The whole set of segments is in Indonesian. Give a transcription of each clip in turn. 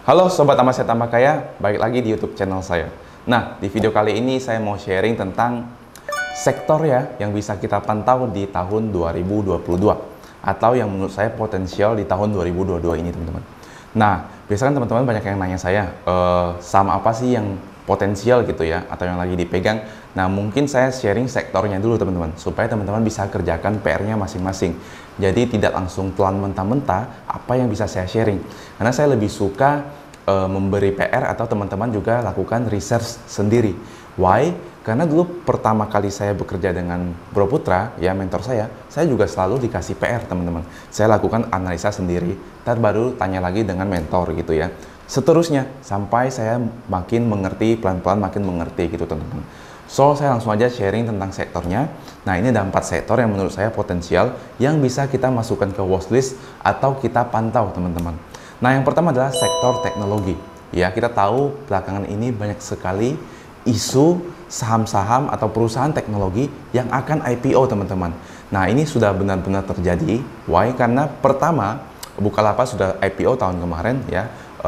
Halo Sobat Amat Tambah Kaya, balik lagi di YouTube channel saya. Nah, di video kali ini saya mau sharing tentang sektor ya yang bisa kita pantau di tahun 2022 atau yang menurut saya potensial di tahun 2022 ini, teman-teman. Nah, biasanya teman-teman banyak yang nanya saya, saham apa sih yang potensial gitu ya, atau yang lagi dipegang. Nah, mungkin saya sharing sektornya dulu teman-teman, supaya teman-teman bisa kerjakan PR-nya masing-masing. Jadi tidak langsung telan mentah-mentah apa yang bisa saya sharing. Karena saya lebih suka memberi PR atau teman-teman juga lakukan research sendiri. Why? Karena dulu pertama kali saya bekerja dengan Bro Putra, ya mentor saya juga selalu dikasih PR teman-teman. Saya lakukan analisa sendiri, ntar baru tanya lagi dengan mentor gitu ya. Seterusnya, sampai saya makin mengerti, pelan-pelan makin mengerti gitu teman-teman. So, saya langsung aja sharing tentang sektornya. Nah, ini ada 4 sektor yang menurut saya potensial yang bisa kita masukkan ke watchlist atau kita pantau teman-teman. Nah, yang pertama adalah sektor teknologi. Ya, kita tahu belakangan ini banyak sekali isu saham-saham atau perusahaan teknologi yang akan IPO teman-teman. Nah, ini sudah benar-benar terjadi. Why? Karena pertama, Bukalapak sudah IPO tahun kemarin ya,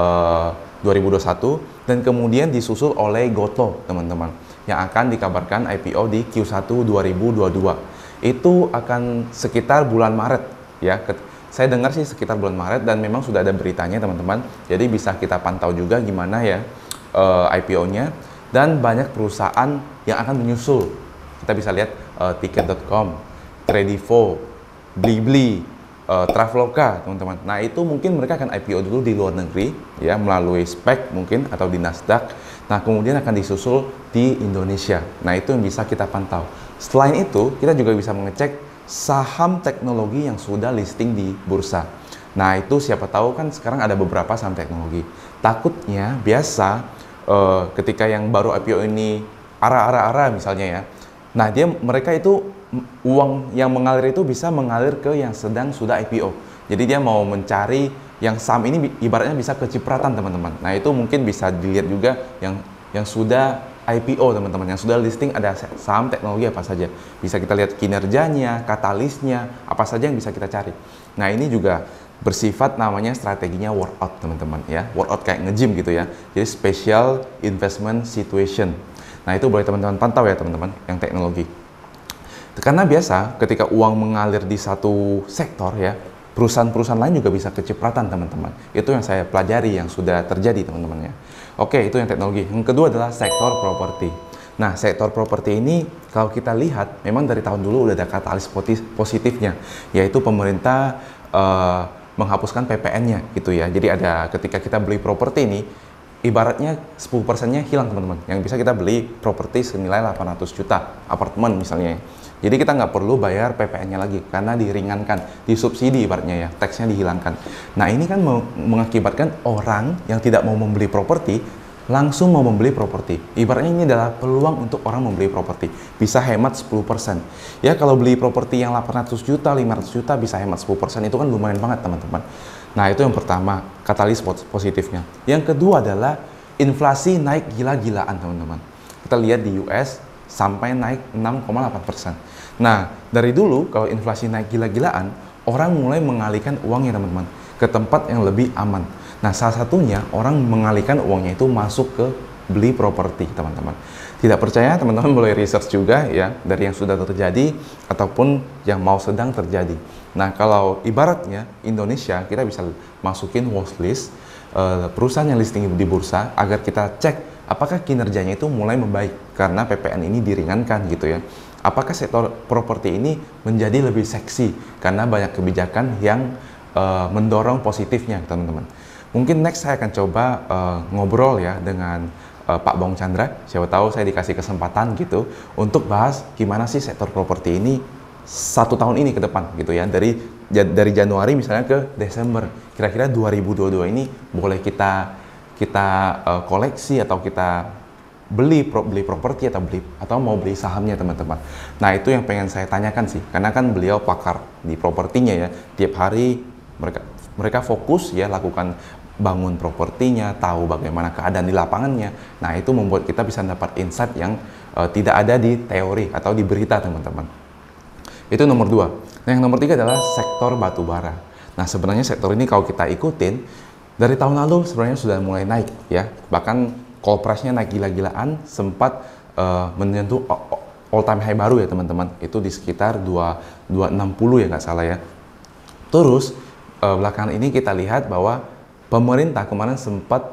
2021, dan kemudian disusul oleh Gotoh teman-teman, yang akan dikabarkan IPO di Q1 2022. Itu akan sekitar bulan Maret ya. Saya dengar sih sekitar bulan Maret, dan memang sudah ada beritanya teman-teman. Jadi bisa kita pantau juga gimana ya IPO-nya, dan banyak perusahaan yang akan menyusul. Kita bisa lihat tiket.com, Kredivo, Blibli, Traveloka teman-teman. Nah, itu mungkin mereka akan IPO dulu di luar negeri ya, melalui SPAC mungkin atau di Nasdaq. Nah, kemudian akan disusul di Indonesia. Nah, itu yang bisa kita pantau. Selain itu, kita juga bisa mengecek saham teknologi yang sudah listing di bursa. Nah, itu siapa tahu kan sekarang ada beberapa saham teknologi. Takutnya biasa ketika yang baru IPO ini ARA misalnya ya. Nah, mereka itu uang yang mengalir itu bisa mengalir ke yang sedang sudah IPO. Jadi dia mau mencari yang saham ini ibaratnya bisa kecipratan teman-teman. Nah, itu mungkin bisa dilihat juga yang sudah IPO teman-teman, yang sudah listing ada saham teknologi apa saja. Bisa kita lihat kinerjanya, katalisnya, apa saja yang bisa kita cari. Nah, ini juga bersifat namanya strateginya workout teman-teman ya. Workout kayak nge-gym gitu ya. Jadi special investment situation. Nah, itu boleh teman-teman pantau ya teman-teman yang teknologi. Karena biasa ketika uang mengalir di satu sektor ya, perusahaan-perusahaan lain juga bisa kecipratan teman-teman. Itu yang saya pelajari yang sudah terjadi teman-teman ya. Oke, itu yang teknologi. Yang kedua adalah sektor properti. Nah, sektor properti ini kalau kita lihat memang dari tahun dulu udah ada katalis positifnya, yaitu pemerintah menghapuskan PPN-nya gitu ya. Jadi ada ketika kita beli properti ini, ibaratnya 10%-nya hilang teman-teman. Yang bisa kita beli properti senilai 800 juta, apartemen misalnya. Jadi kita nggak perlu bayar PPN-nya lagi karena diringankan, disubsidi ibaratnya ya, teksnya dihilangkan. Nah, ini kan mengakibatkan orang yang tidak mau membeli properti langsung mau membeli properti. Ibaratnya ini adalah peluang untuk orang membeli properti. Bisa hemat 10%. Ya, kalau beli properti yang 800 juta, 500 juta bisa hemat 10%, itu kan lumayan banget teman-teman. Nah, itu yang pertama, katalis positifnya. Yang kedua adalah inflasi naik gila-gilaan teman-teman. Kita lihat di US sampai naik 6,8%. Nah, dari dulu kalau inflasi naik gila-gilaan, orang mulai mengalihkan uangnya teman-teman ke tempat yang lebih aman. Nah, salah satunya orang mengalihkan uangnya itu masuk ke beli properti teman-teman. Tidak percaya teman-teman boleh research juga ya dari yang sudah terjadi ataupun yang mau sedang terjadi. Nah, kalau ibaratnya Indonesia kita bisa masukin watchlist perusahaan yang listing di bursa agar kita cek apakah kinerjanya itu mulai membaik karena PPN ini diringankan gitu ya. Apakah sektor properti ini menjadi lebih seksi karena banyak kebijakan yang mendorong positifnya teman-teman. Mungkin next saya akan coba ngobrol ya dengan Pak Bong Chandra. Siapa tahu saya dikasih kesempatan gitu untuk bahas gimana sih sektor properti ini 1 tahun ini ke depan gitu ya. Dari Januari misalnya ke Desember. Kira-kira 2022 ini boleh kita koleksi atau kita beli properti atau mau beli sahamnya teman-teman. Nah, itu yang pengen saya tanyakan sih, karena kan beliau pakar di propertinya ya. Tiap hari mereka fokus ya lakukan bangun propertinya, tahu bagaimana keadaan di lapangannya. Nah, itu membuat kita bisa dapat insight yang tidak ada di teori atau di berita teman-teman. Itu nomor 2. Nah, yang nomor 3 adalah sektor batubara. Nah, sebenarnya sektor ini kalau kita ikutin Dari tahun lalu sebenarnya sudah mulai naik ya, bahkan call price-nya naik gila-gilaan, sempat menyentuh all time high baru ya teman-teman, itu di sekitar 260 ya nggak salah ya. Terus belakangan ini kita lihat bahwa pemerintah kemarin sempat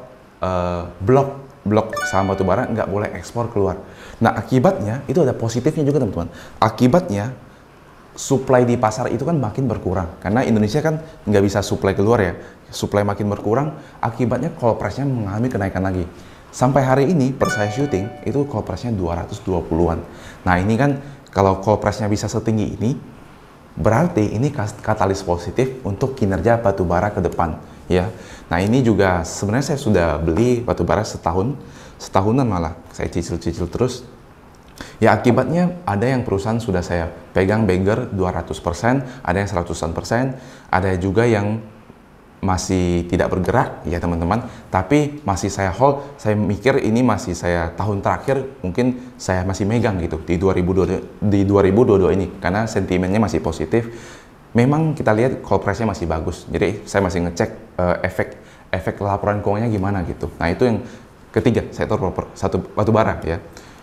blok saham batubara, nggak boleh ekspor keluar. Nah akibatnya itu ada positifnya juga teman-teman. Akibatnya supply di pasar itu kan makin berkurang, karena Indonesia kan nggak bisa supply keluar ya. Supply makin berkurang, akibatnya call price-nya mengalami kenaikan lagi. Sampai hari ini per saya syuting itu call price-nya 220-an. Nah ini kan kalau call price-nya bisa setinggi ini, berarti ini katalis positif untuk kinerja batubara ke depan ya. Nah ini juga sebenarnya saya sudah beli batubara setahunan malah saya cicil-cicil terus. Ya akibatnya ada yang perusahaan sudah saya pegang beggar 200%, ada yang 100%, ada juga yang masih tidak bergerak ya teman-teman, tapi masih saya hold. Saya mikir ini masih saya tahun terakhir mungkin saya masih megang gitu di 2022 ini, karena sentimennya masih positif. Memang kita lihat call price-nya masih bagus, jadi saya masih ngecek efek laporan keuangannya gimana gitu. Nah itu yang ketiga, sektor batubara ya.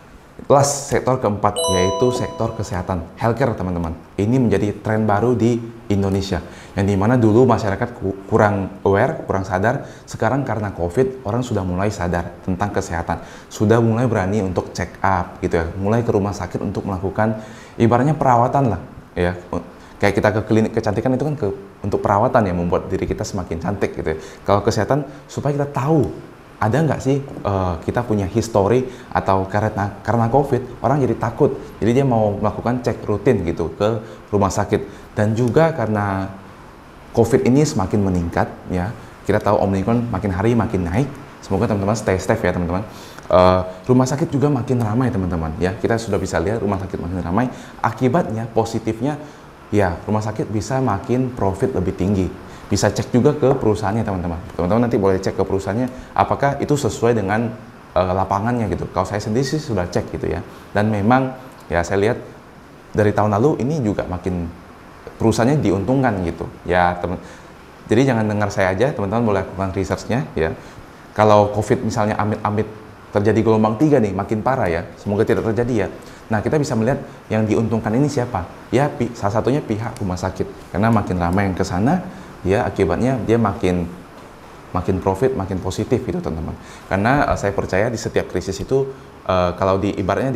Last, sektor keempat, yaitu sektor kesehatan, healthcare teman-teman. Ini menjadi tren baru di Indonesia, yang dimana dulu masyarakat kurang aware, kurang sadar. Sekarang karena COVID, orang sudah mulai sadar tentang kesehatan, sudah mulai berani untuk check up gitu ya, mulai ke rumah sakit untuk melakukan ibaratnya perawatan lah ya. Kayak kita ke klinik kecantikan itu kan untuk perawatan ya, membuat diri kita semakin cantik gitu ya. Kalau kesehatan supaya kita tahu ada nggak sih kita punya history, atau karena COVID orang jadi takut, jadi dia mau melakukan cek rutin gitu ke rumah sakit. Dan juga karena COVID ini semakin meningkat ya, kita tahu Omicron makin hari makin naik. Semoga teman-teman stay safe ya teman-teman. Rumah sakit juga makin ramai teman-teman ya, kita sudah bisa lihat rumah sakit makin ramai. Akibatnya positifnya ya, rumah sakit bisa makin profit lebih tinggi. Bisa cek juga ke perusahaannya teman-teman. Teman-teman nanti boleh cek ke perusahaannya apakah itu sesuai dengan lapangannya gitu. Kalau saya sendiri sih sudah cek gitu ya. Dan memang ya saya lihat dari tahun lalu ini juga makin perusahaannya diuntungkan gitu. Ya teman. Jadi jangan dengar saya aja, teman-teman boleh lakukan research-nya ya. Kalau COVID misalnya amit-amit terjadi gelombang 3 nih, makin parah ya. Semoga tidak terjadi ya. Nah, kita bisa melihat yang diuntungkan ini siapa? Ya, salah satunya pihak rumah sakit. Karena makin ramai yang ke sana, ya akibatnya dia makin profit, makin positif gitu teman-teman. Karena saya percaya di setiap krisis itu kalau ibaratnya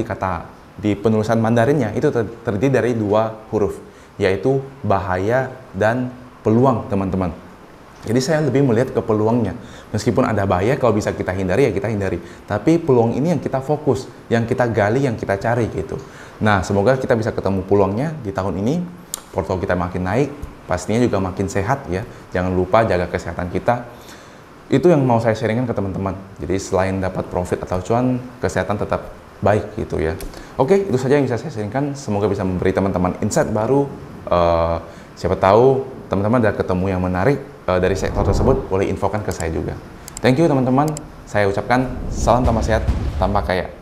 di penulisan Mandarinnya itu terdiri dari 2 huruf, yaitu bahaya dan peluang teman-teman. Jadi saya lebih melihat ke peluangnya. Meskipun ada bahaya, kalau bisa kita hindari ya kita hindari. Tapi peluang ini yang kita fokus, yang kita gali, yang kita cari gitu. Nah, semoga kita bisa ketemu peluangnya di tahun ini. Portfolio kita makin naik, pastinya juga makin sehat ya. Jangan lupa jaga kesehatan kita. Itu yang mau saya sharingkan ke teman-teman. Jadi selain dapat profit atau cuan, kesehatan tetap baik gitu ya. Oke, itu saja yang bisa saya sharingkan. Semoga bisa memberi teman-teman insight baru. Siapa tahu teman-teman ada ketemu yang menarik dari sektor tersebut, boleh infokan ke saya juga. Thank you teman-teman. Saya ucapkan salam tambah sehat, tambah kaya.